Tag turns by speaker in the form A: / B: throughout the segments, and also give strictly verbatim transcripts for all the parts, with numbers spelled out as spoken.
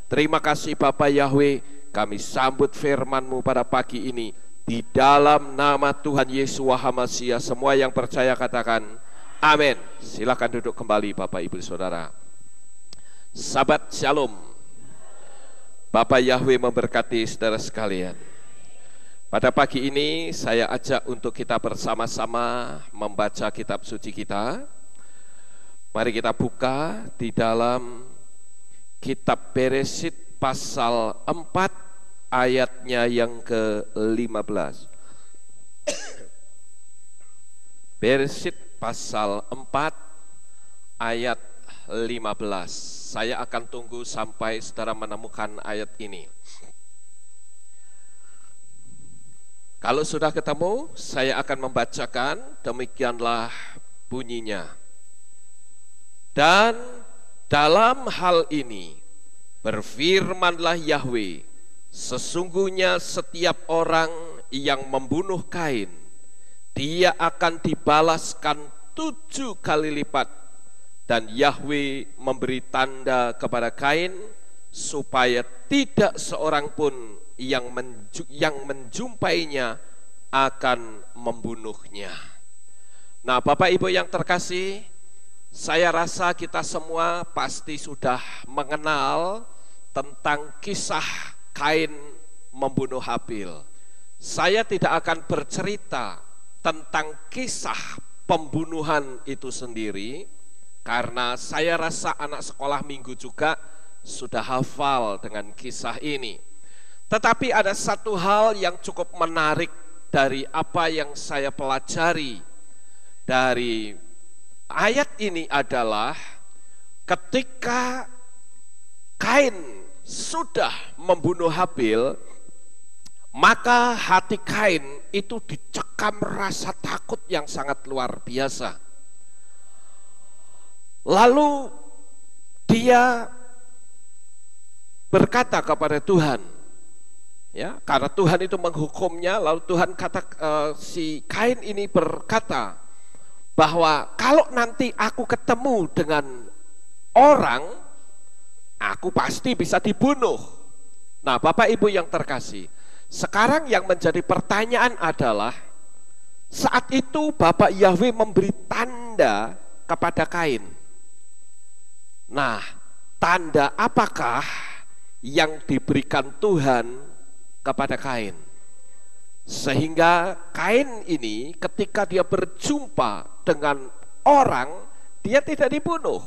A: Terima kasih Bapa Yahweh, kami sambut firman-Mu pada pagi ini. Di dalam nama Tuhan Yesus Wahamasia, semua yang percaya katakan amin. Silakan duduk kembali Bapak Ibu Saudara. Sahabat Shalom, Bapak Yahweh memberkati saudara sekalian. Pada pagi ini saya ajak untuk kita bersama-sama membaca kitab suci kita. Mari kita buka di dalam kitab Beresyit pasal empat ayatnya yang ke lima belas. Beresyit pasal empat ayat lima belas. Saya akan tunggu sampai saudara menemukan ayat ini. Kalau sudah ketemu, saya akan membacakan, demikianlah bunyinya. Dan dalam hal ini, berfirmanlah Yahweh, sesungguhnya setiap orang yang membunuh Kain, dia akan dibalaskan tujuh kali lipat. Dan Yahweh memberi tanda kepada Kain, supaya tidak seorang pun yang, menju yang menjumpainya akan membunuhnya. Nah, Bapak Ibu yang terkasih, saya rasa kita semua pasti sudah mengenal tentang kisah Kain membunuh Habil. Saya tidak akan bercerita tentang kisah pembunuhan itu sendiri, karena saya rasa anak sekolah minggu juga sudah hafal dengan kisah ini. Tetapi ada satu hal yang cukup menarik dari apa yang saya pelajari dari ayat ini adalah ketika Kain sudah membunuh Habil, maka hati Kain itu dicekam rasa takut yang sangat luar biasa. Lalu dia berkata kepada Tuhan, ya, karena Tuhan itu menghukumnya. Lalu Tuhan kata, uh, si Kain ini berkata bahwa kalau nanti aku ketemu dengan orang, aku pasti bisa dibunuh. Nah, Bapak Ibu yang terkasih, sekarang yang menjadi pertanyaan adalah, saat itu Bapak Yahweh memberi tanda kepada Kain. Nah, tanda apakah yang diberikan Tuhan kepada Kain, sehingga Kain ini ketika dia berjumpa dengan orang, dia tidak dibunuh?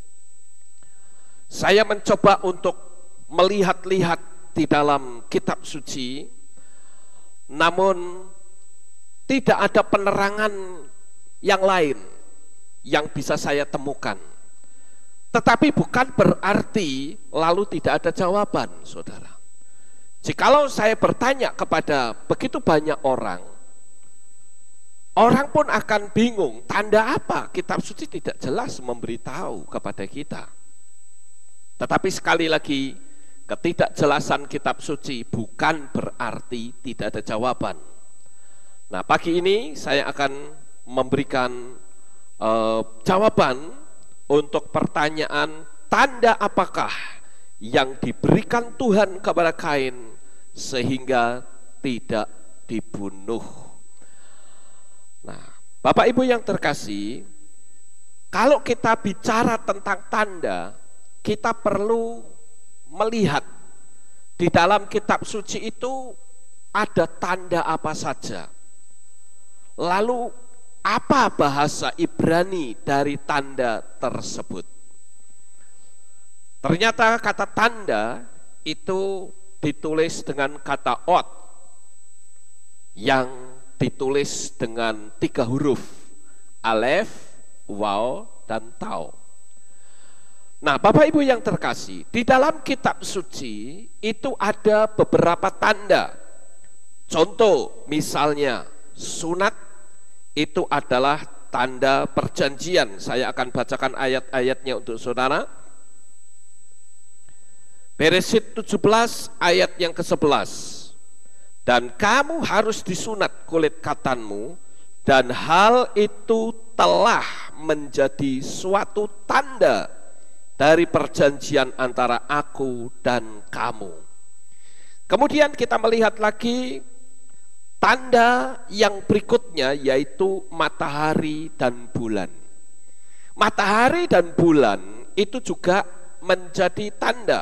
A: Saya mencoba untuk melihat-lihat di dalam kitab suci, namun tidak ada penerangan yang lain yang bisa saya temukan. Tetapi bukan berarti lalu tidak ada jawaban, saudara. Jikalau saya bertanya kepada begitu banyak orang, orang pun akan bingung, tanda apa? Kitab suci tidak jelas memberitahu kepada kita. Tetapi sekali lagi, ketidakjelasan kitab suci bukan berarti tidak ada jawaban. Nah, pagi ini saya akan memberikan uh, jawaban untuk pertanyaan, tanda apakah yang diberikan Tuhan kepada Kain sehingga tidak dibunuh. Nah, Bapak Ibu yang terkasih, kalau kita bicara tentang tanda, kita perlu melihat di dalam kitab suci itu ada tanda apa saja. Lalu apa bahasa Ibrani dari tanda tersebut? Ternyata kata tanda itu ditulis dengan kata ot, yang ditulis dengan tiga huruf, alef, waw, dan tau. Nah, Bapak Ibu yang terkasih, di dalam kitab suci itu ada beberapa tanda. Contoh misalnya sunat itu adalah tanda perjanjian. Saya akan bacakan ayat-ayatnya untuk saudara. Beresyit tujuh belas ayat yang ke sebelas. Dan kamu harus disunat kulit katanmu, dan hal itu telah menjadi suatu tanda dari perjanjian antara aku dan kamu. Kemudian kita melihat lagi tanda yang berikutnya, yaitu matahari dan bulan. Matahari dan bulan itu juga menjadi tanda.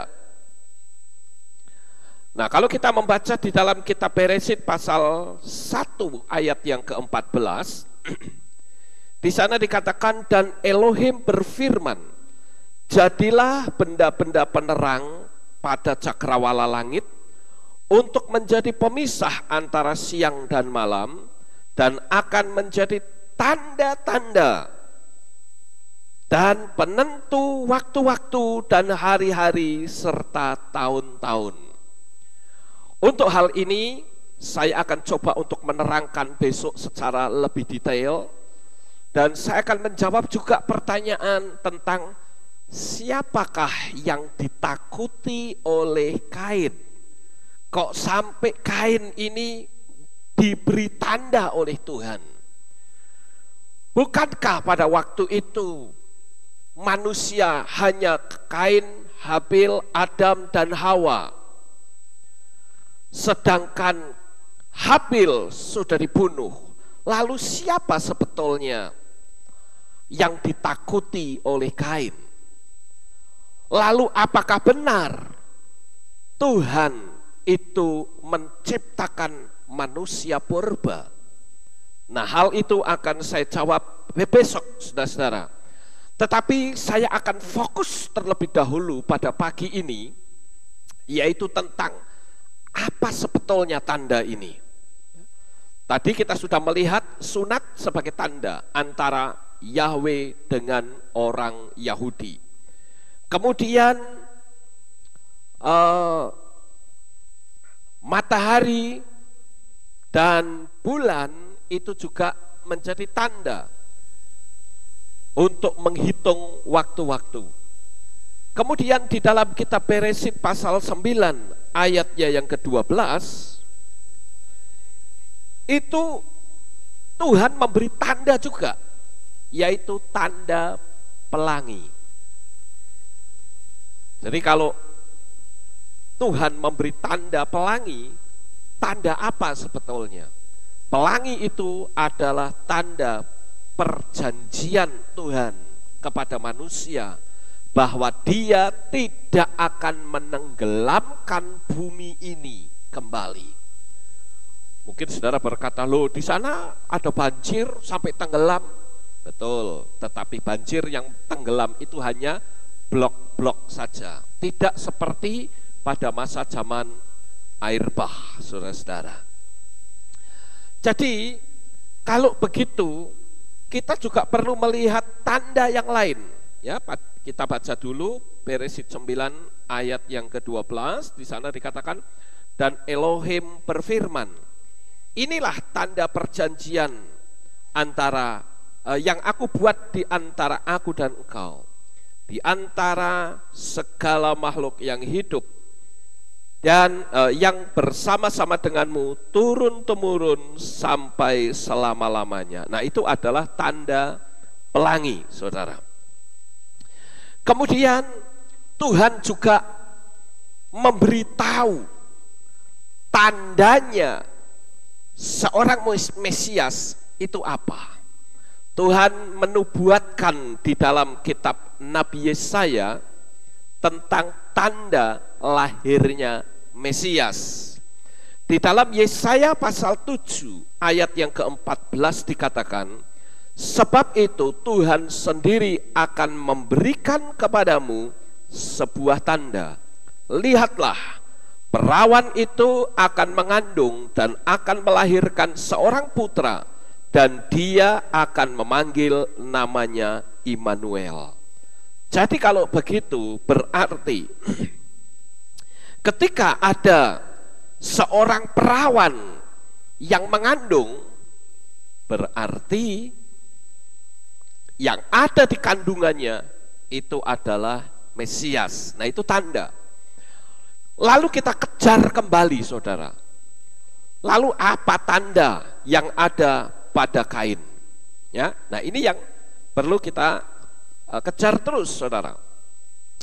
A: Nah, kalau kita membaca di dalam kitab Beresit pasal satu ayat yang keempat belas, di sana dikatakan, dan Elohim berfirman, jadilah benda-benda penerang pada cakrawala langit untuk menjadi pemisah antara siang dan malam, dan akan menjadi tanda-tanda dan penentu waktu-waktu dan hari-hari serta tahun-tahun. Untuk hal ini saya akan coba untuk menerangkan besok secara lebih detail, dan saya akan menjawab juga pertanyaan tentang siapakah yang ditakuti oleh Kain. Kok sampai Kain ini diberi tanda oleh Tuhan? Bukankah pada waktu itu manusia hanya Kain, Habil, Adam, dan Hawa? Sedangkan Habil sudah dibunuh. Lalu siapa sebetulnya yang ditakuti oleh Kain? Lalu apakah benar Tuhan itu menciptakan manusia purba? Nah, hal itu akan saya jawab besok, saudara-saudara. Tetapi saya akan fokus terlebih dahulu pada pagi ini, yaitu tentang apa sebetulnya tanda ini. Tadi kita sudah melihat sunat sebagai tanda antara Yahweh dengan orang Yahudi. Kemudian uh, matahari dan bulan itu juga menjadi tanda untuk menghitung waktu-waktu. Kemudian di dalam kitab Beresit pasal sembilan ayatnya yang kedua belas, itu Tuhan memberi tanda juga, yaitu tanda pelangi. Jadi kalau Tuhan memberi tanda pelangi, tanda apa sebetulnya? Pelangi itu adalah tanda perjanjian Tuhan kepada manusia, bahwa dia tidak akan menenggelamkan bumi ini kembali. Mungkin saudara berkata, loh di sana ada banjir sampai tenggelam. Betul, tetapi banjir yang tenggelam itu hanya blok-blok saja. Tidak seperti pada masa zaman air bah, saudara-saudara. Jadi, kalau begitu, kita juga perlu melihat tanda yang lain. Ya, kita baca dulu Beresit sembilan ayat yang kedua belas. Di sana dikatakan, dan Elohim berfirman, inilah tanda perjanjian antara eh, yang aku buat di antara aku dan engkau, di antara segala makhluk yang hidup dan eh, yang bersama-sama denganmu turun-temurun sampai selama-lamanya. Nah, itu adalah tanda pelangi, saudara. Kemudian Tuhan juga memberitahu tandanya seorang Mesias itu apa. Tuhan menubuatkan di dalam kitab Nabi Yesaya tentang tanda lahirnya Mesias. Di dalam Yesaya pasal tujuh ayat yang keempat belas dikatakan, sebab itu Tuhan sendiri akan memberikan kepadamu sebuah tanda. Lihatlah, perawan itu akan mengandung dan akan melahirkan seorang putra, dan dia akan memanggil namanya Immanuel. Jadi kalau begitu berarti ketika ada seorang perawan yang mengandung, berarti yang ada di kandungannya itu adalah Mesias. Nah, itu tanda. Lalu kita kejar kembali, saudara. Lalu apa tanda yang ada pada Kain? Ya, nah ini yang perlu kita uh, kejar terus, saudara.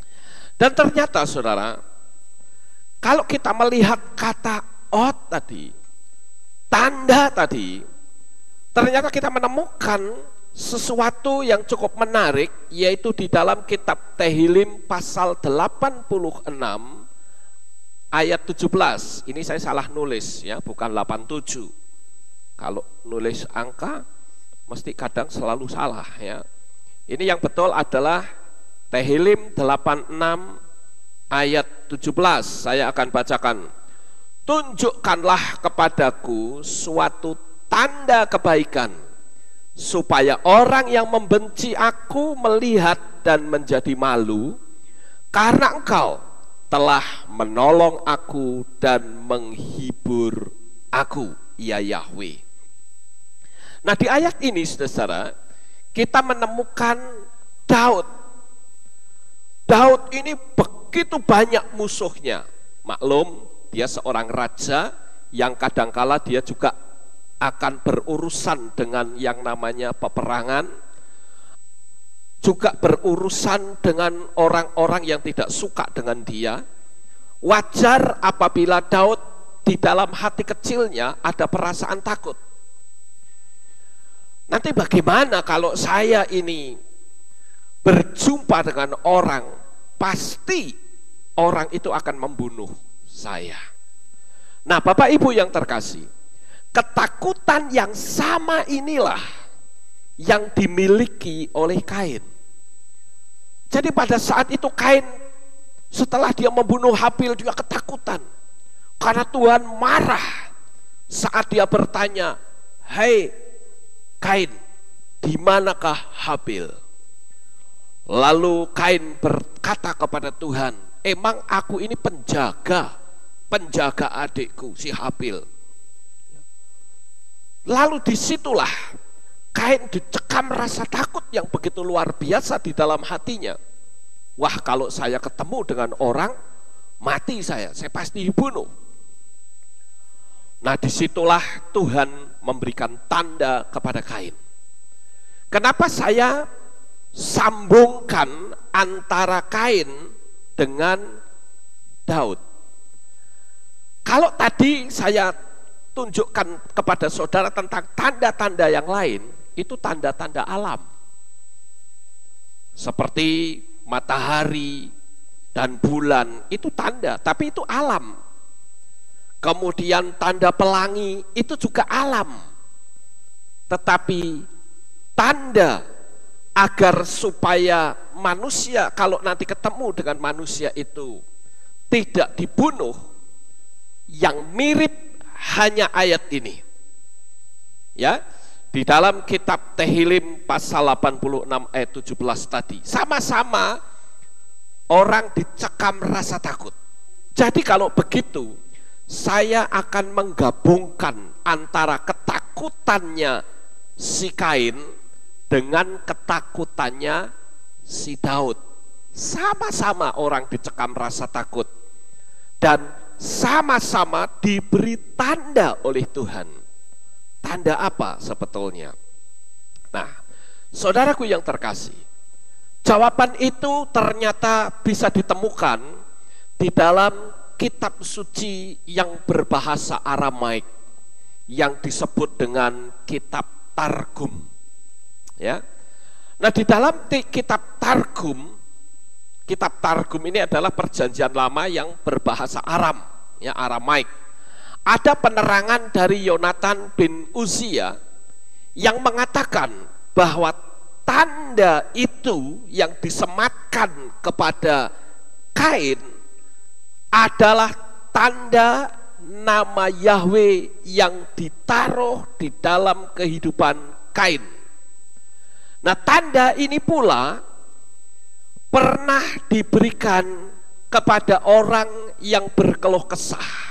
A: Dan ternyata saudara, kalau kita melihat kata ot tadi, tanda tadi, ternyata kita menemukan sesuatu yang cukup menarik, yaitu di dalam kitab Tehillim pasal delapan puluh enam ayat tujuh belas. Ini saya salah nulis ya, bukan delapan puluh tujuh. Kalau nulis angka mesti kadang selalu salah ya. Ini yang betul adalah Tehillim delapan puluh enam ayat tujuh belas. Saya akan bacakan. Tunjukkanlah kepadaku suatu tanda kebaikan, supaya orang yang membenci aku melihat dan menjadi malu, karena engkau telah menolong aku dan menghibur aku, ya Yahweh. Nah, di ayat ini saudara, kita menemukan Daud. Daud ini begitu banyak musuhnya. Maklum, dia seorang raja yang kadangkala dia juga akan berurusan dengan yang namanya peperangan, juga berurusan dengan orang-orang yang tidak suka dengan dia. Wajar apabila Daud di dalam hati kecilnya ada perasaan takut. Nanti bagaimana kalau saya ini berjumpa dengan orang, pasti orang itu akan membunuh saya. Nah, Bapak Ibu yang terkasih, ketakutan yang sama inilah yang dimiliki oleh Kain. Jadi pada saat itu Kain, setelah dia membunuh Habil, dia ketakutan karena Tuhan marah saat dia bertanya, "Hai Kain, di manakah Habil?" Lalu Kain berkata kepada Tuhan, "Emang aku ini penjaga, penjaga adikku si Habil." Lalu disitulah Kain dicekam rasa takut yang begitu luar biasa di dalam hatinya. Wah, kalau saya ketemu dengan orang, mati saya, saya pasti dibunuh. Nah, disitulah Tuhan memberikan tanda kepada Kain. Kenapa saya sambungkan antara Kain dengan Daud? Kalau tadi saya tunjukkan kepada saudara tentang tanda-tanda yang lain, itu tanda-tanda alam. Seperti matahari dan bulan, itu tanda, tapi itu alam. Kemudian tanda pelangi, itu juga alam. Tetapi tanda agar supaya manusia, kalau nanti ketemu dengan manusia itu tidak dibunuh, yang mirip hanya ayat ini. Ya, di dalam kitab Tehillim pasal delapan puluh enam ayat tujuh belas tadi, sama-sama orang dicekam rasa takut. Jadi kalau begitu, saya akan menggabungkan antara ketakutannya si Kain dengan ketakutannya si Daud. Sama-sama orang dicekam rasa takut dan sama-sama diberi tanda oleh Tuhan. Tanda apa sebetulnya? Nah, saudaraku yang terkasih, jawaban itu ternyata bisa ditemukan di dalam kitab suci yang berbahasa Aramaik yang disebut dengan kitab Targum. Ya. Nah, di dalam kitab Targum, kitab Targum ini adalah perjanjian lama yang berbahasa Aram, ya, Aramaik. Ada penerangan dari Yonatan bin Uzia yang mengatakan bahwa tanda itu yang disematkan kepada Kain adalah tanda nama Yahweh yang ditaruh di dalam kehidupan Kain. Nah, tanda ini pula pernah diberikan kepada orang yang berkeluh kesah.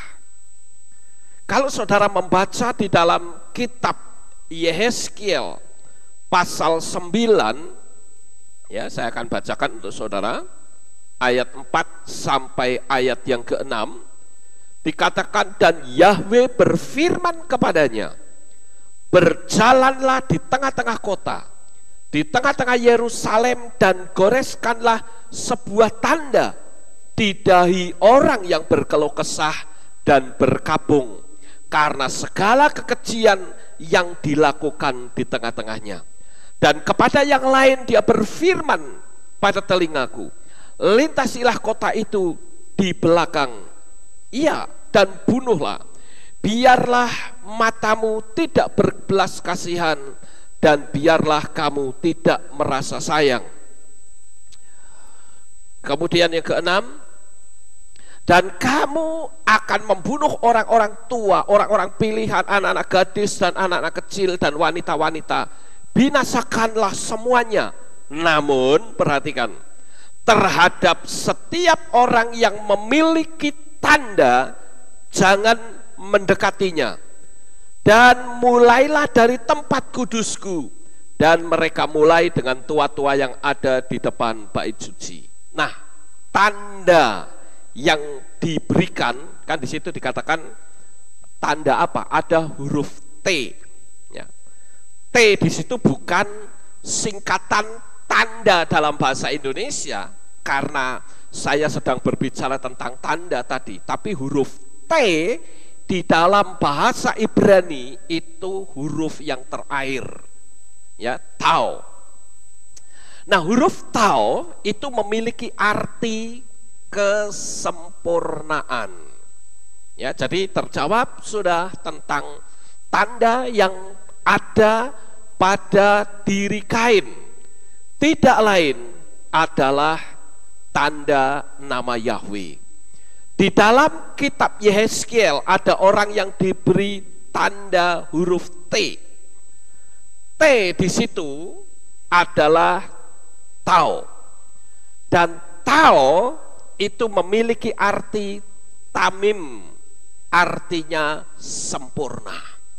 A: Kalau saudara membaca di dalam kitab Yehezkiel pasal sembilan, ya, saya akan bacakan untuk saudara ayat empat sampai ayat yang keenam, dikatakan, dan Yahweh berfirman kepadanya, berjalanlah di tengah-tengah kota, di tengah-tengah Yerusalem, dan goreskanlah sebuah tanda di dahi orang yang berkeluh kesah dan berkabung karena segala kekejian yang dilakukan di tengah-tengahnya. Dan kepada yang lain dia berfirman pada telingaku, lintasilah kota itu di belakang, iya, dan bunuhlah. Biarlah matamu tidak berbelas kasihan, dan biarlah kamu tidak merasa sayang. Kemudian yang keenam, dan kamu akan membunuh orang-orang tua, orang-orang pilihan, anak-anak gadis dan anak-anak kecil dan wanita-wanita. Binasakanlah semuanya. Namun perhatikan, terhadap setiap orang yang memiliki tanda, jangan mendekatinya. Dan mulailah dari tempat kudusku. Dan mereka mulai dengan tua-tua yang ada di depan bait suci. Nah, tanda yang diberikan, kan di situ dikatakan tanda apa? Ada huruf T. Ya. T di situ bukan singkatan tanda dalam bahasa Indonesia, karena saya sedang berbicara tentang tanda tadi, tapi huruf T di dalam bahasa Ibrani itu huruf yang terakhir, ya, tau. Nah, huruf tau itu memiliki arti kesempurnaan. Ya, jadi terjawab sudah tentang tanda yang ada pada diri Kain. Tidak lain adalah tanda nama Yahweh. Di dalam kitab Yehezkiel ada orang yang diberi tanda huruf T. T di situ adalah tau. Dan tau itu memiliki arti tamim, artinya sempurna.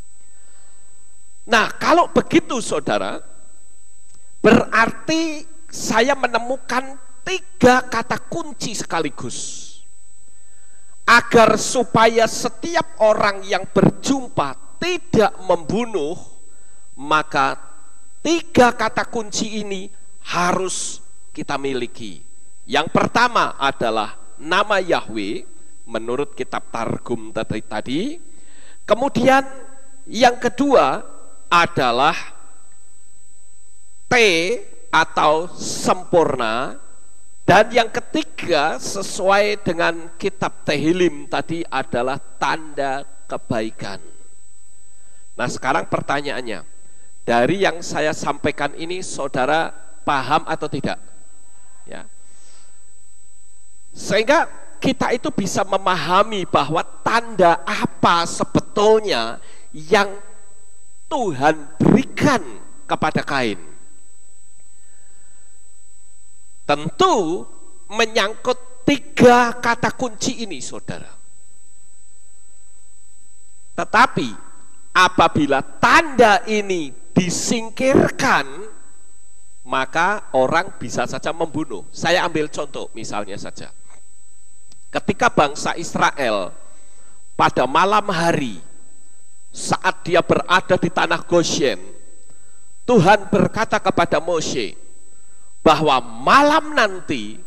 A: Nah, kalau begitu saudara, berarti saya menemukan tiga kata kunci sekaligus agar supaya setiap orang yang berjumpa tidak membunuh. Maka tiga kata kunci ini harus kita miliki. Yang pertama adalah nama Yahweh menurut kitab Targum tadi. Kemudian yang kedua adalah T atau sempurna. Dan yang ketiga sesuai dengan kitab Tehillim tadi adalah tanda kebaikan. Nah, sekarang pertanyaannya, dari yang saya sampaikan ini saudara paham atau tidak? Ya. Sehingga kita itu bisa memahami bahwa tanda apa sebetulnya yang Tuhan berikan kepada Kain. Tentu menyangkut tiga kata kunci ini, saudara. Tetapi apabila tanda ini disingkirkan, maka orang bisa saja membunuh. Saya ambil contoh misalnya saja. Ketika bangsa Israel pada malam hari saat dia berada di tanah Goshen, Tuhan berkata kepada Mose bahwa malam nanti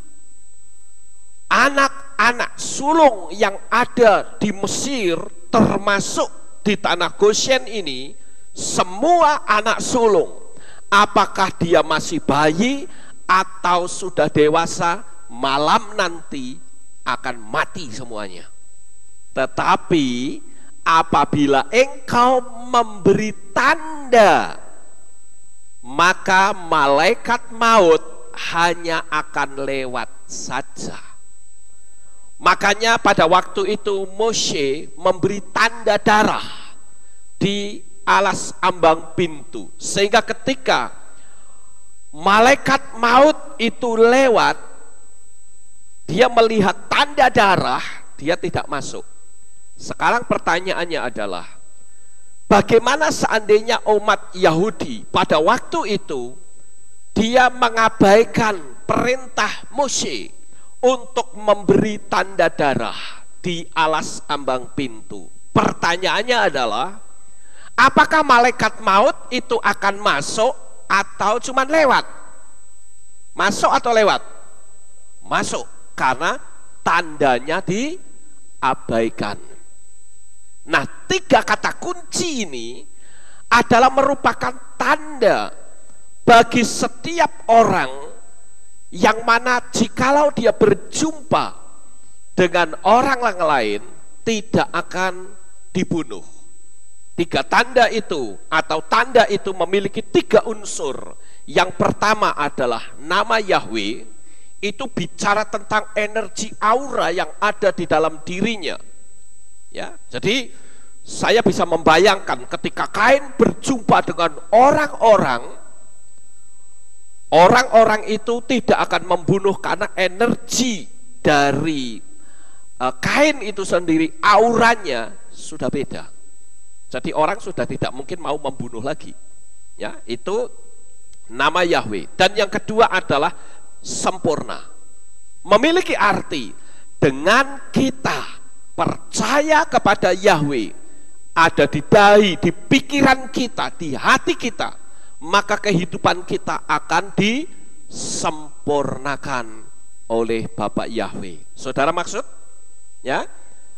A: anak-anak sulung yang ada di Mesir termasuk di tanah Goshen ini, semua anak sulung, apakah dia masih bayi atau sudah dewasa, malam nanti akan mati semuanya. Tetapi apabila engkau memberi tanda, maka malaikat maut hanya akan lewat saja. Makanya pada waktu itu Mose memberi tanda darah di alas ambang pintu, sehingga ketika malaikat maut itu lewat, dia melihat tanda darah, dia tidak masuk. Sekarang pertanyaannya adalah, bagaimana seandainya umat Yahudi pada waktu itu dia mengabaikan perintah Mose untuk memberi tanda darah di alas ambang pintu? Pertanyaannya adalah, apakah malaikat maut itu akan masuk atau cuma lewat? Masuk atau lewat? Masuk, karena tandanya diabaikan. Nah, tiga kata kunci ini adalah merupakan tanda bagi setiap orang yang mana jikalau dia berjumpa dengan orang lain tidak akan dibunuh. Tiga tanda itu atau tanda itu memiliki tiga unsur. Yang pertama adalah nama Yahweh, itu bicara tentang energi aura yang ada di dalam dirinya. Ya, jadi saya bisa membayangkan ketika Kain berjumpa dengan orang-orang, orang-orang itu tidak akan membunuh karena energi dari uh, Kain itu sendiri, auranya sudah beda. Jadi orang sudah tidak mungkin mau membunuh lagi. Ya, itu nama Yahweh. Dan yang kedua adalah sempurna. Memiliki arti dengan kita percaya kepada Yahweh, ada di dahi, di pikiran kita, di hati kita, maka kehidupan kita akan disempurnakan oleh Bapak Yahweh. Saudara maksud? Ya.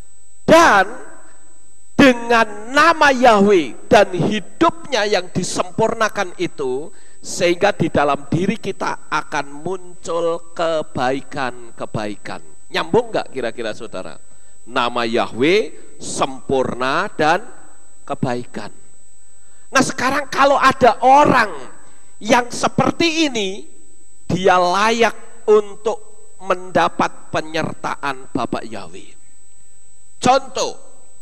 A: Dan dengan nama Yahweh dan hidupnya yang disempurnakan itu, sehingga di dalam diri kita akan muncul kebaikan-kebaikan. Nyambung nggak kira-kira saudara? Nama Yahweh, sempurna dan kebaikan. Nah sekarang kalau ada orang yang seperti ini, dia layak untuk mendapat penyertaan Bapak Yahweh. Contoh,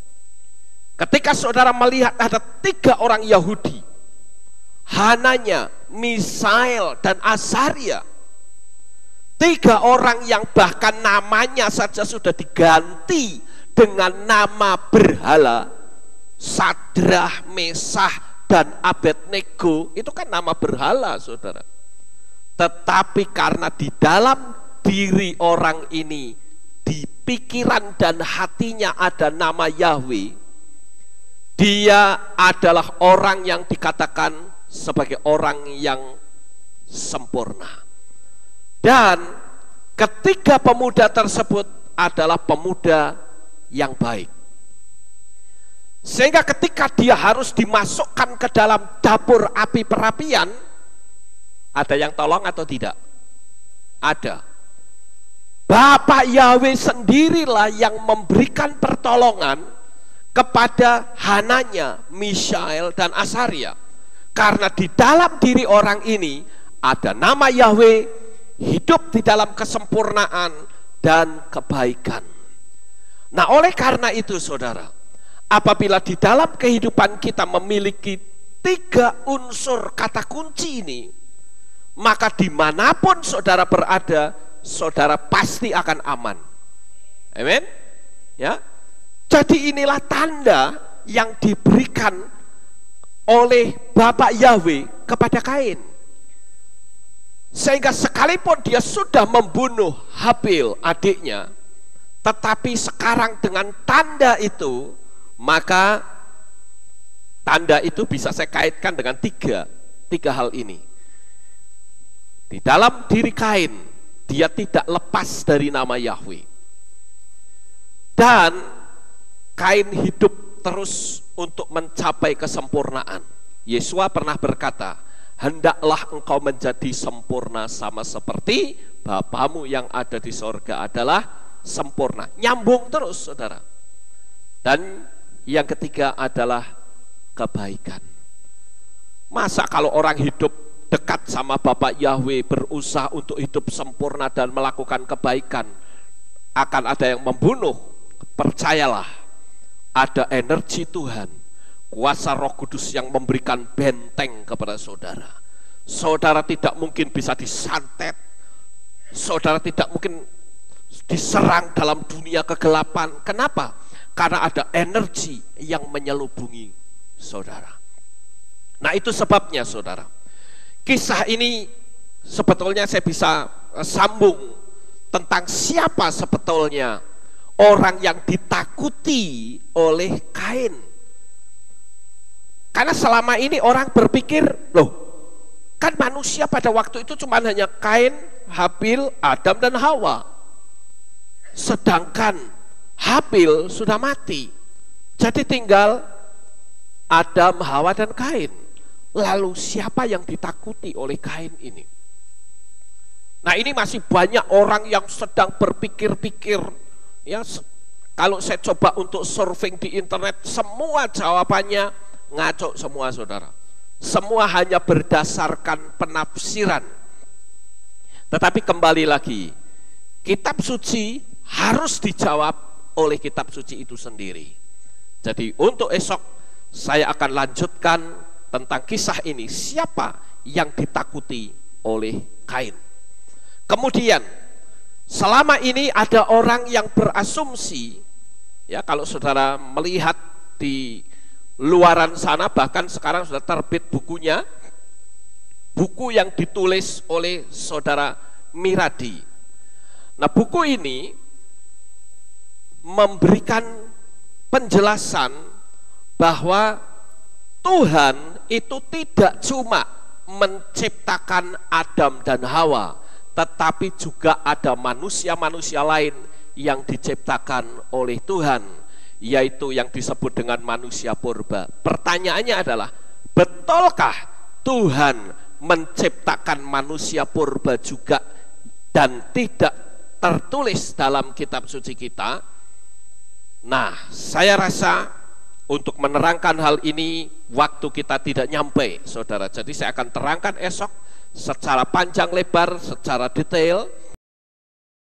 A: ketika saudara melihat ada tiga orang Yahudi, Hananya, Misael, dan Azaria, tiga orang yang bahkan namanya saja sudah diganti dengan nama berhala, Sadrah, Mesah, dan Abednego, itu kan nama berhala saudara. Tetapi karena di dalam diri orang ini, di pikiran dan hatinya ada nama Yahweh, dia adalah orang yang dikatakan sebagai orang yang sempurna. Dan ketiga pemuda tersebut adalah pemuda yang baik, sehingga ketika dia harus dimasukkan ke dalam dapur api perapian, ada yang tolong atau tidak? Ada. Bapak Yahweh sendirilah yang memberikan pertolongan kepada Hananya, Misael, dan Azaria. Karena di dalam diri orang ini ada nama Yahweh, hidup di dalam kesempurnaan dan kebaikan. Nah oleh karena itu saudara, apabila di dalam kehidupan kita memiliki tiga unsur kata kunci ini, maka dimanapun saudara berada, saudara pasti akan aman. Amin. Ya. Jadi inilah tanda yang diberikan oleh Bapak Yahweh kepada Kain, sehingga sekalipun dia sudah membunuh Habil adiknya, tetapi sekarang dengan tanda itu, maka tanda itu bisa saya kaitkan dengan tiga tiga hal ini. Di dalam diri Kain, dia tidak lepas dari nama Yahweh, dan Kain hidup terus untuk mencapai kesempurnaan. Yesua pernah berkata, hendaklah engkau menjadi sempurna sama seperti Bapamu yang ada di sorga adalah sempurna. Nyambung terus saudara. Dan yang ketiga adalah kebaikan. Masa kalau orang hidup dekat sama Bapak Yahweh, berusaha untuk hidup sempurna dan melakukan kebaikan, akan ada yang membunuh? Percayalah, ada energi Tuhan, kuasa Roh Kudus yang memberikan benteng kepada saudara. Saudara tidak mungkin bisa disantet, saudara tidak mungkin diserang dalam dunia kegelapan. Kenapa? Karena ada energi yang menyelubungi saudara. Nah itu sebabnya saudara, kisah ini sebetulnya saya bisa sambung tentang siapa sebetulnya orang yang ditakuti oleh Kain. Karena selama ini orang berpikir, loh kan manusia pada waktu itu cuma hanya Kain, Habil, Adam, dan Hawa. sedangkan Habil sudah mati. Jadi tinggal Adam, Hawa, dan Kain. Lalu siapa yang ditakuti oleh Kain ini? Nah, ini masih banyak orang yang sedang berpikir-pikir. Ya, kalau saya coba untuk surfing di internet, semua jawabannya ngaco semua, saudara. Semua hanya berdasarkan penafsiran. Tetapi kembali lagi, kitab suci harus dijawab oleh kitab suci itu sendiri. Jadi untuk esok saya akan lanjutkan tentang kisah ini, siapa yang ditakuti oleh Kain. Kemudian selama ini ada orang yang berasumsi, ya, kalau saudara melihat di luaran sana, bahkan sekarang sudah terbit bukunya, buku yang ditulis oleh saudara Miradi. Nah, buku ini memberikan penjelasan bahwa Tuhan itu tidak cuma menciptakan Adam dan Hawa, tetapi juga ada manusia-manusia lain yang diciptakan oleh Tuhan, yaitu yang disebut dengan manusia purba. Pertanyaannya adalah, betulkah Tuhan menciptakan manusia purba juga dan tidak tertulis dalam kitab suci kita? Nah, saya rasa untuk menerangkan hal ini waktu kita tidak nyampe, saudara. Jadi saya akan terangkan esok secara panjang lebar, secara detail.